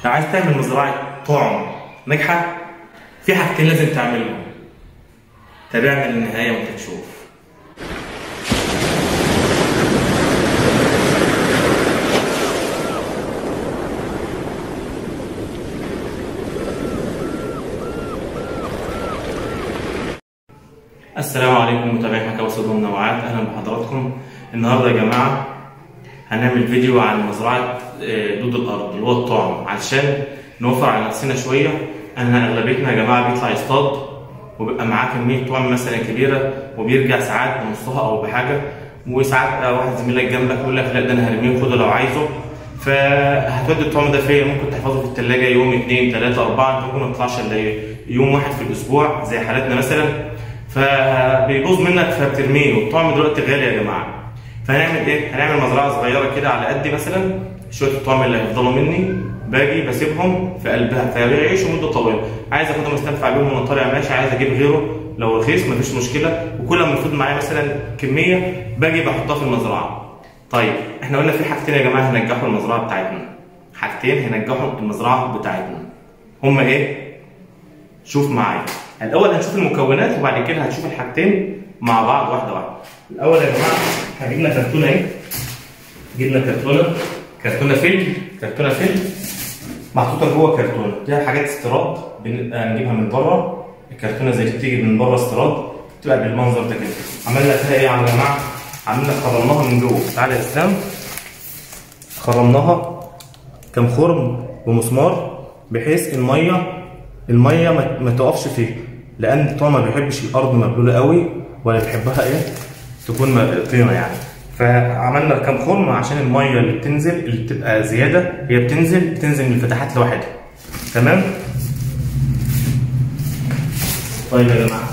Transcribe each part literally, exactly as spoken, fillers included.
لو عايز تعمل مزرعة طعم ناجحة في حاجتين لازم تعملهم. تابعنا للنهاية وانت تشوف. السلام عليكم متابعين حكاوي صيد ومنوعات، اهلا بحضراتكم. النهارده يا جماعه هنعمل فيديو عن مزرعه دود الارض اللي هو الطعم، علشان نوفر على نفسنا شويه. انا اغلبيتنا يا جماعه بيطلع يصطاد وبيبقى معاه كميه طعم مثلا كبيره وبيرجع ساعات بنصها او بحاجه، وساعات واحد زميلك جنبك يقول لك لا ده انا هرميه خده لو عايزه، فهتودي الطعم ده فين؟ ممكن تحفظه في الثلاجه يوم اثنين ثلاثه اربعه، انت ممكن ما تطلعش الا يوم واحد في الاسبوع زي حالتنا مثلا، فبيبوظ منك فبترميه، والطعم دلوقتي غالي يا جماعه. فهنعمل ايه؟ هنعمل مزرعه صغيره كده على قد مثلا شويه الطعم اللي هيفضلوا مني، باجي بسيبهم في قلبها فبيعيشوا مده طويله. عايز اخدهم استنفع بيهم وانا طالع ماشي، عايز اجيب غيره لو رخيص مفيش مشكله، وكل ما يفوت معايا مثلا كميه باجي بحطها في المزرعه. طيب احنا قلنا في حاجتين يا جماعه هننجحوا المزرعه بتاعتنا، حاجتين هينجحوا المزرعه بتاعتنا. هما ايه؟ شوف معايا. الاول هنشوف المكونات وبعد كده هنشوف الحاجتين مع بعض واحده واحده. الاول يا جماعه هجيب لنا كرتونه اهي، جبنا كرتونه كرتونه فيلم كرتونه فيلم محطوطه جوه كرتونه، دي حاجات استيراد بنبقى نجيبها من بره. الكرتونه زي دي بتيجي من بره استيراد، بتبقى بالمنظر ده كده. عملنا فيها ايه يا جماعه؟ عملنا خرمناها من جوه. تعالى يا اسلام، خرمناها كام خرم بمسمار بحيث الميه الميه ما تقفش فيه، لان الطعم ما بيحبش الارض مبلوله قوي ولا بيحبها ايه تكون طينه يعني. فعملنا كام خرم عشان الميه اللي بتنزل اللي بتبقى زياده هي بتنزل بتنزل من الفتحات لوحدها. تمام؟ طيب يا جماعه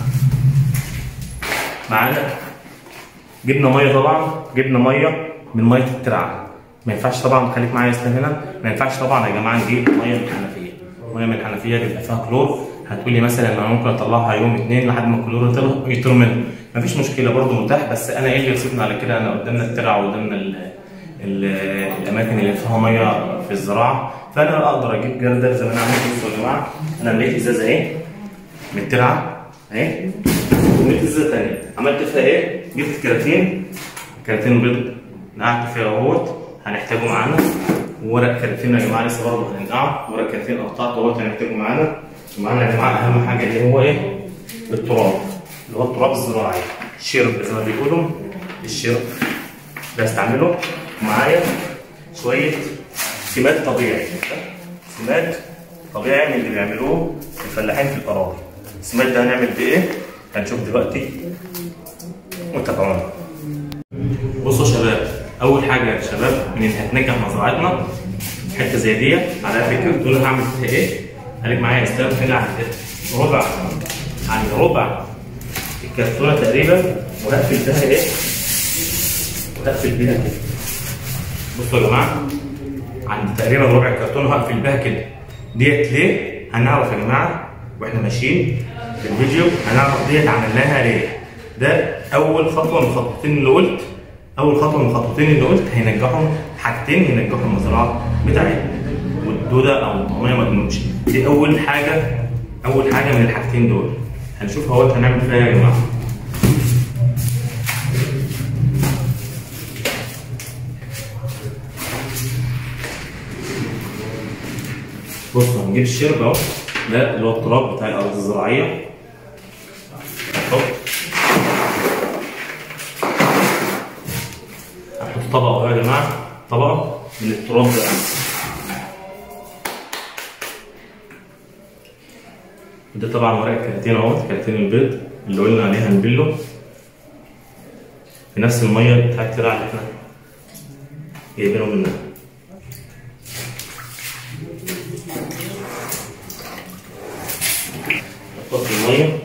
معانا جبنا ميه، طبعا جبنا ميه من ميه الترعه. ما ينفعش طبعا، خليك معايا يا اسلام هنا، ما ينفعش طبعا يا جماعه نجيب ميه من الحنفيه. ميه من الحنفيه بيبقى فيها كلور، هتقولي مثلا انا ممكن اطلعها يوم اثنين لحد ما الكلور يطير منها، مفيش مشكله برضه متاح، بس انا ايه اللي يصيبنا على كده؟ انا قدامنا الترعه وقدامنا ال ال الاماكن اللي فيها ميه في الزراعه، فانا اقدر اجيب جردل زي ما انا عملت. بصوا يا جماعه انا لقيت ازازه اهي من الترعه اهي، ولقيت ازازه ثانيه عملت فيها ايه؟ جبت كراتين كراتين بيض نقعت فيها اهوت، هنحتاجه معانا. وورق كراتين يا جماعه لسه برضه هننقعه، ورق كراتين قطعته اهوت هنحتاجه معانا. ومعانا يا جماعه اهم حاجه اللي هو ايه؟ التراب، اللي هو التراب الزراعي، الشرب زي ما بيقولوا، الشرب ده استعمله. ومعايا شويه سماد طبيعي، سماد طبيعي من اللي بيعملوه الفلاحين في الاراضي. السماد ده هنعمل بيه ايه؟ هنشوف دلوقتي، وتابعونا. بصوا يا شباب، اول حاجه يا شباب من اللي هتنجح مزرعتنا حته زي دي على قد الكرتونه. هعمل فيها ايه؟ خليك معايا يا استاذ. هنا عند ربع عند ربع الكرتونه تقريبا، وهقفل بيها ايه؟ وهقفل بيها كده. بصوا يا جماعه عند تقريبا ربع الكرتونه هقفل بيها كده. ديت ليه؟ هنعرف يا جماعه واحنا ماشيين في الفيديو، هنعرف ديت عملناها ليه. ده اول خطوه من الخطوتين اللي قلت، اول خطوه من الخطوتين اللي قلت هينجحوا حاجتين، هينجحوا المزرعه بتاعتنا والدوده او الطعميه ما تموتش. دي اول حاجه، اول حاجه من الحاجتين دول هنشوف اهوت هنعمل فيها يا جماعه. بصوا هنجيب الشرب اهو، ده اللي هو التراب بتاع الارض الزراعيه. احط احط طبقه اهو يا جماعه، طبقه من التراب ده. ده طبعا ورق الكراتين اهوت، كراتين البيض اللي قلنا عليه هنبله في نفس الميه بتاعت الترعه اللي احنا جايبينه منها. نحط في الميه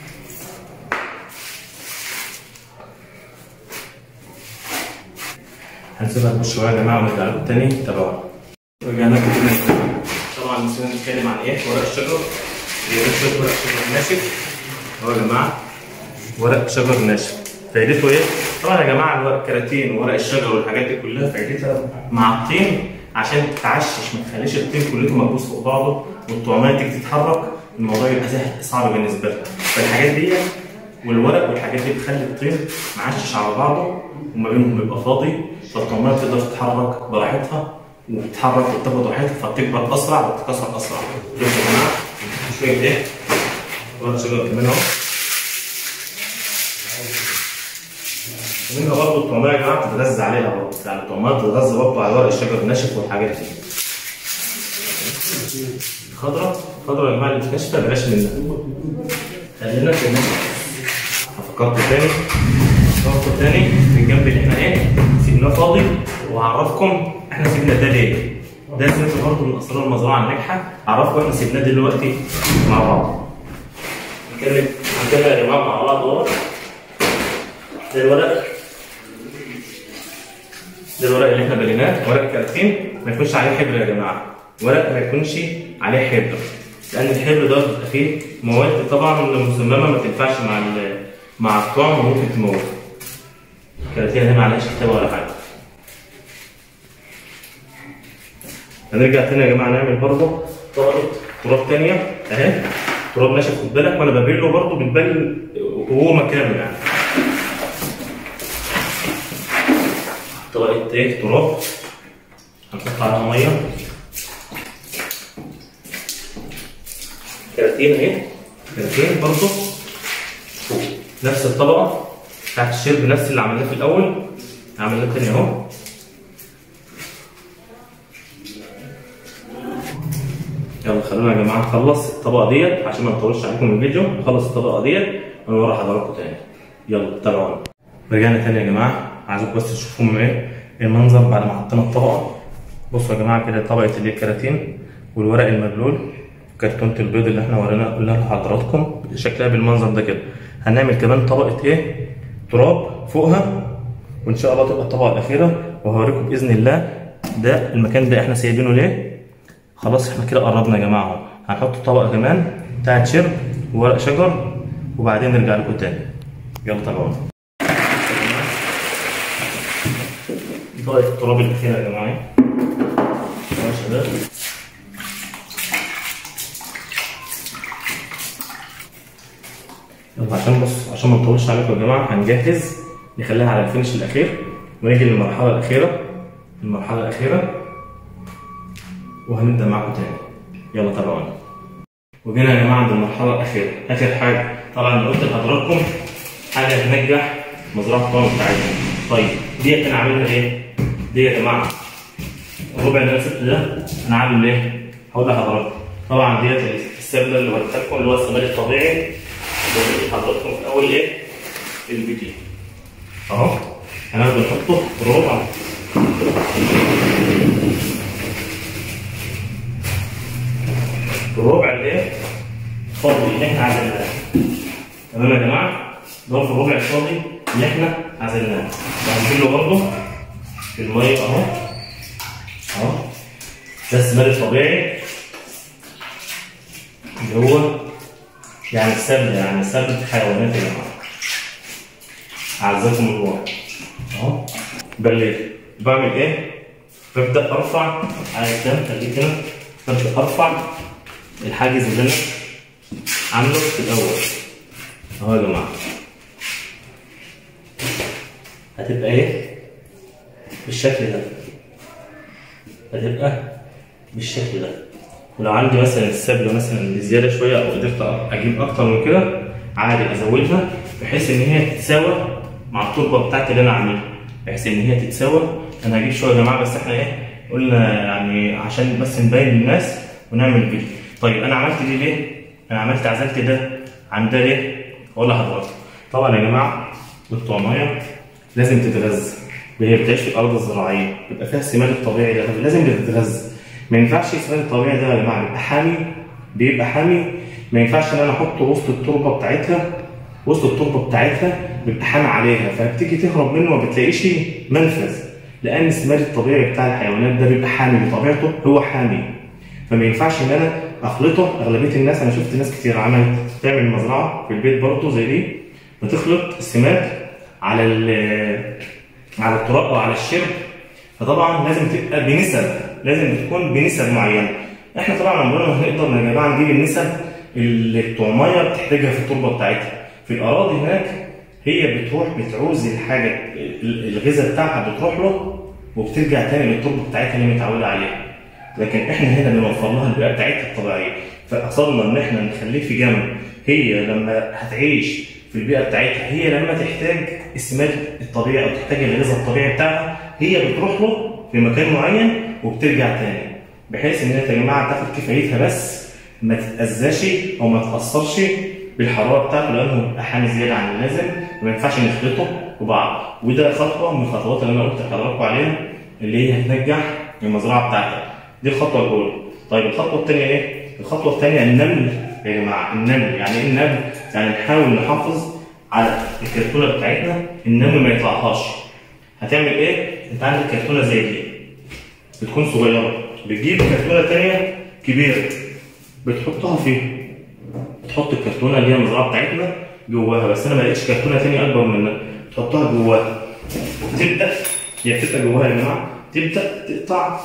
هنسيبها تبص شويه يا جماعه ونرجع لكم تاني. تابعونا. رجعنا لكم تاني. طبعا نسينا نتكلم عن ايه؟ ورق الشجر. جايبين شويه ورق شجر ناشف اهو يا جماعه، ورق شجر ناشف. فايدته ايه؟ طبعا يا جماعه الورق الكراتين وورق الشجر والحاجات دي كلها فايدتها مع الطين عشان تتعشش ما تخليش الطين كلته مكبوس فوق بعضه والطعميه تيجي تتحرك الموضوع يبقى صعب بالنسبه لها. فالحاجات دي والورق والحاجات دي بتخلي الطين معشش على بعضه وما بينهم بيبقى فاضي، فالطعميه تقدر تتحرك براحتها وبتتحرك وبتاخد راحتها فبتكبر اسرع وبتتكسر اسرع. شوفوا يا جماعه شويه ايه؟ ورق شجر كمان اهو. ومنها برضه الطعميه يا جماعه بتتغذى عليها برضه، يعني الطعميه بتتغذى برضه على ورق الشجر الناشف والحاجات دي. الخضره الخضره يا جماعه اللي ناشفه بلاش منها. خلينا في الناشف. هفكركم تاني هفكركم تاني الجنب اللي احنا ايه سيبناه فاضي وهعرفكم احنا سيبنا ده ليه. ده سر برضه من اسرار المزرعه الناجحه، هعرفكم احنا سيبناه دلوقتي مع بعض. نتكلم هنتكلم يا جماعه مع بعض اهو. ده الورق ده الورق اللي احنا بنيناه، ورق كراتين ما يكونش عليه حبر يا جماعه، ورق ما يكونش عليه حبر، لان الحبر ده بيبقى فيه مواد طبعا مسممه ما تنفعش مع مع الطعم وممكن تموت. الكراتين هنا ما عليهاش كتابه ولا حاجه. هنرجع تاني يا جماعه نعمل برضه طبقه تراب ثانيه اهي، تراب ناشف خد بالك وانا ببله برضه بتبل وهو مكانه يعني. طبقه ايه تراب هنحط عليها ميه كراتين اهي، كراتين برضه فوق نفس الطبقه بتاعت الشرب نفس اللي عملناه في الاول عملناه تاني اهو. يلا خلونا يا جماعه نخلص الطبقه ديت عشان ما نطولش عليكم الفيديو، نخلص الطبقه ديت ونوري حضراتكم تاني. يلا تابعونا. رجعنا تاني يا جماعه، عايزكم بس تشوفوا ايه المنظر بعد ما حطينا الطبقه. بصوا يا جماعه كده طبقه اللي الكراتين والورق المبلول كرتونه البيض اللي احنا ورينا قلنا لحضراتكم شكلها بالمنظر ده كده. هنعمل كمان طبقه ايه تراب فوقها وان شاء الله تبقى الطبقه الاخيره وهوريكم باذن الله. ده المكان ده احنا سايبينه ليه؟ خلاص احنا كده قربنا يا جماعه. هنحط طبقه كمان بتاعت شرب وورق شجر وبعدين نرجع لكم تاني. يلا تابعونا. طبقه التراب الاخيره يا جماعه يا شباب. يلا عشان بص عشان ما نطولش عليكم يا جماعه هنجهز نخليها على الفينش الاخير ونيجي للمرحله الاخيره المرحله الاخيره وهنبدا معاكم تاني. يلا تابعونا. وجينا يا جماعه عند المرحله الاخيره، اخر حاجه طبعا قلت لحضراتكم حاجه تنجح مزرعه الطعم بتاعتنا. طيب ديت انا عاملها ايه؟ دي يا جماعه الربع اللي انا سبته ده انا عامله ايه؟ هقول لحضراتكم. طبعا ديت السبله اللي وريتها لكم اللي هو السماد الطبيعي اللي حضراتكم في اول ايه؟ الفيديو اهو. هناخده نحطه ربع الربع الايه؟ الفاضي اللي احنا عزلناه. تمام يا جماعه؟ ده في الربع الفاضي اللي احنا عزلناه. وهنشيله برضه في الميه اهو اهو. ده السماد الطبيعي اللي هو يعني السبل يعني سبل حيوانات يا جماعه. اعزكم الله اهو. بالليل بعمل ايه؟ ببدا ارفع على الدم خليك هنا. ببدا ارفع الحاجز اللي انا عامله في الاول اهو يا جماعه. هتبقى ايه؟ بالشكل ده. هتبقى بالشكل ده. ولو عندي مثلا السبله مثلا بزياده شويه او قدرت اجيب اكتر من كده عادي ازودها بحيث ان هي تتساوى مع التربه بتاعتي اللي انا عاملها، بحيث ان هي تتساوى. انا هجيب شويه يا جماعه بس احنا ايه قلنا يعني عشان بس نبين للناس ونعمل فيديو. طيب انا عملت دي ليه؟ انا عملت عزلت ده عن ده ليه؟ اقول لحضراتكم. طبعا يا جماعه الطعميه لازم تتغذى، هي بتعيش في الارض الزراعيه بيبقى فيها السماد الطبيعي ده لازم تتغذى. ما ينفعش السماد الطبيعي ده يا جماعه بيبقى حامي بيبقى حامي ما ينفعش ان انا احطه وسط التربه بتاعتها وسط التربه بتاعتها بيبقى حامي عليها فبتيجي تهرب منه ما بتلاقيش منفذ، لان السماد الطبيعي بتاع الحيوانات ده بيبقى حامي بطبيعته هو حامي. فما ينفعش ان انا اخلطه. اغلبيه الناس انا شفت ناس كتير عملت تعمل مزرعه في البيت برضه زي دي بتخلط السماد على على التراب او على الشرب، فطبعا لازم تبقى بنسب لازم بتكون بنسب معينه. احنا طبعا عمرنا ما هنقدر يا جماعه نجيب النسب اللي الطعميه بتحتاجها في التربه بتاعتها. في الاراضي هناك هي بتروح بتعوز الحاجه الغذاء بتاعها بتروح له وبترجع تاني للتربه بتاعتها اللي متعوده عليها. لكن احنا هنا بنوفر لها البيئه بتاعتها الطبيعيه، فاصلنا ان احنا نخليه في جنب. هي لما هتعيش في البيئه بتاعتها، هي لما تحتاج السماد الطبيعي او تحتاج الغذاء الطبيعي بتاعها، هي بتروح له في مكان معين وبترجع تاني، بحيث ان انت يا جماعه تاخد كفايتها بس ما تتاذاش او ما تاثرش بالحراره بتاعته، لانه بيبقى حامي زياده عن اللازم وما ينفعش نخلطه ببعض. وده خطوه من الخطوات اللي انا قلت لحضراتكم عليها اللي هي هتنجح المزرعه بتاعتك. دي الخطوه الاولى. طيب الخطوه الثانيه ايه؟ الخطوه الثانيه النمل يا جماعه. النمل يعني ايه النمل؟ يعني نحاول نحافظ على الكرتونه بتاعتنا النمل ما يطلعهاش. هتعمل ايه؟ انت عندك كرتونه زي دي بتكون صغيره، بتجيب كرتونه ثانيه كبيره بتحطها فيها، تحط الكرتونه اللي هي المزرعه بتاعتنا جواها، بس انا ما لقيتش كرتونه ثانيه اكبر منها، تحطها جواها وتبدا هي بتبقى جواها يا جماعه، تبدا تقطع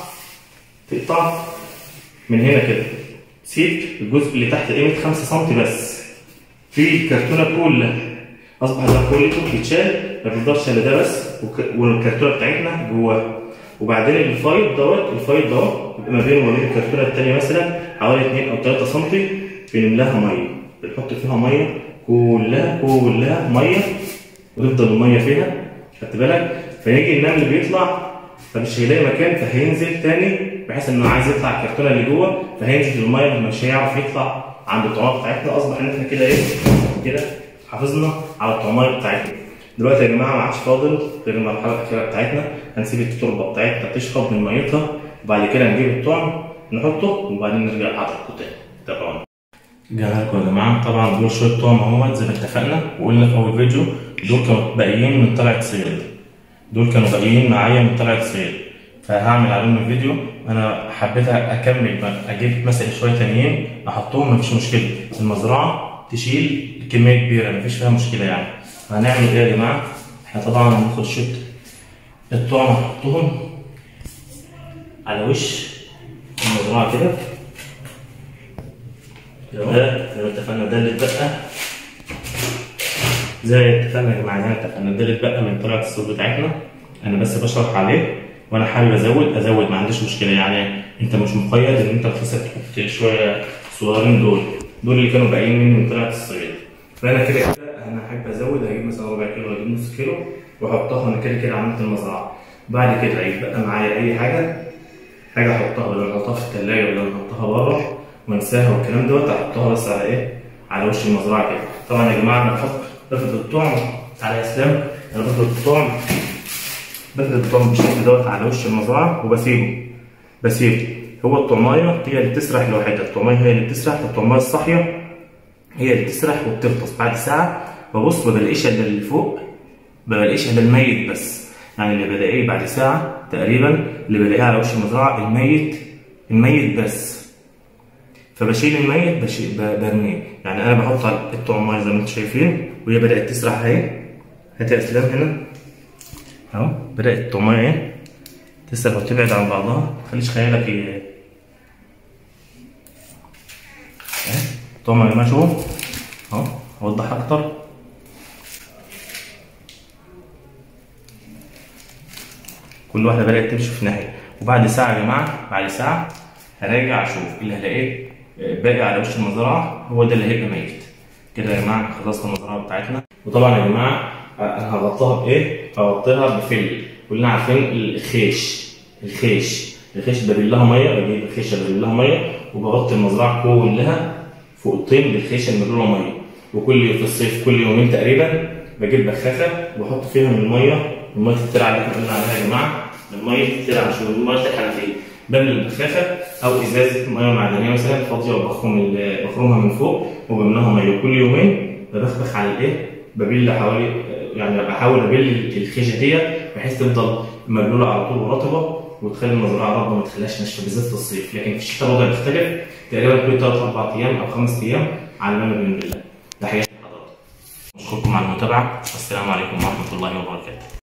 تقطع من هنا كده، سيب الجزء اللي تحت قيمه خمسة سم بس في الكرتونه كلها. اصبح ده كله بيتشال، ما بيفضلش الا ده بس والكرتونه بتاعتنا جواها. وبعدين الفايض دوت الفايض دوت بيبقى ما بينه وما بين الكرتونه الثانيه مثلا حوالي اتنين او تلاتة سم، بنملاها ميه، بنحط فيها ميه كلها كلها ميه وتفضل الميه فيها، خدت بالك؟ فيجي النمل بيطلع فمش هيلاقي مكان، فهينزل تاني بحيث انه عايز يطلع الكرتونه اللي جوه، فهينزل في الميه مش هيعرف يطلع عند الطعميه بتاعتنا. اصبح ان احنا كده ايه؟ كده حافظنا على الطعميه بتاعتنا. دلوقتي يا جماعه ما عادش فاضل غير المرحله الاخيره بتاعتنا، هنسيب التربه بتاعتنا تشرب من ميتها وبعد كده نجيب الطعم نحطه وبعدين نرجع لحضراتكم تاني. تابعونا. جانا لكم يا جماعه، طبعا دول شويه طعم اهوت زي ما اتفقنا وقلنا في اول فيديو، دول كانوا باقيين من طلعه صيد، دول كانوا باقيين معايا من طلعه صيد، فهعمل عليهم الفيديو. انا حبيت اكمل اجيب مثلا شويه تانيين احطهم، مفيش مشكله، المزرعه تشيل كميه كبيره مفيش فيها مشكله يعني. هنعمل ايه يا جماعه؟ احنا طبعا هناخد شويه الطعم نحطهم على وش المزرعه كده، ده زي ما اتفقنا، ده اللي اتبقى زي ما اتفقنا يا جماعه، زي ما اتفقنا ده اللي اتبقى من طلعه الصوت بتاعتنا. انا بس بشرح عليه وانا حابب ازود ازود ما عنديش مشكله يعني، انت مش مقيد ان انت بس تحط شويه صغيرين، دول دول اللي كانوا باقيين مني من طلعه الصيد. فانا كده كده انا حابب ازود، هجيب مثلا ربع كيلو اجيب نص كيلو واحطها. انا كده كده عملت المزرعه، بعد كده هيبقى معايا اي حاجه حاجه احطها، ولا احطها في الثلاجه ولا احطها بره وانساها والكلام دوت، احطها بس على ايه؟ على وش المزرعه كده. طبعا يا جماعه انا بحط بفرد الطعم على اسلام، انا بفرد الطعم بفرد الطعم بالشكل دوت على وش المزرعه وبسيبه بسيبه هو الطعمايه هي اللي بتسرح لوحدها، الطعمايه هي اللي بتسرح، الطعمايه الصاحيه هي اللي بتسرح وبتغطس. بعد ساعه ببص ما بلاقيش الا اللي فوق، ما بلاقيش الا الميت بس، يعني اللي بلاقيه بعد ساعه تقريبا اللي بلاقيه على وش المزرعه الميت الميت بس. فبشيل الميت بشيل برميه، يعني انا بحط على الطعمايه زي ما انتم شايفين وهي بدات تسرح اهي. هات يا اسلام هنا اهو، بدات الطعمايه اهي تسرح وتبعد عن بعضها، ما تخليش خيالك اهي. الطعمايه يا جماعه شوفوا اهو، اوضح اكتر، كل واحده بدات تمشي في ناحيه. وبعد ساعه يا جماعه، بعد ساعه هراجع اشوف اللي هلاقيه باقي على وش المزرعه هو ده اللي هيبقى ميت. كده يا جماعه خلصنا المزرعه بتاعتنا. وطبعا يا جماعه انا هغطيها بايه؟ هغطيها بفل. كلنا عارفين الخيش الخيش الخيش ببل لها ميه، بجيب الخيشه ببل لها ميه وبغطي المزرعه كلها فوقتين بالخيشه المبلوله ميه. وكل في الصيف كل يومين تقريبا بجيب بخاخه وبحط فيها من الميه، الميه الترعه اللي احنا قلنا عليها يا جماعه، الميه الترعه مش الميه الحنفيه، بملى البخاخه او ازازه ميه معدنيه مثلا فاضيه وبخرم بخرمها من فوق وبملاها ميه. كل يومين ببخبخ على الايه؟ ببل حوالي، يعني بحاول ابل الخيشه ديت بحيث تفضل مبلوله على طول ورطبه وتخلي المزرعه رطبه ما تخليهاش ناشفه بالذات في الصيف. لكن في الشتاء الوضع بيختلف تقريبا كل ثلاث اربع ايام او خمس ايام على ما بنبلها. تحياتي لحضراتكم، اشكركم على المتابعه، والسلام عليكم ورحمه الله وبركاته.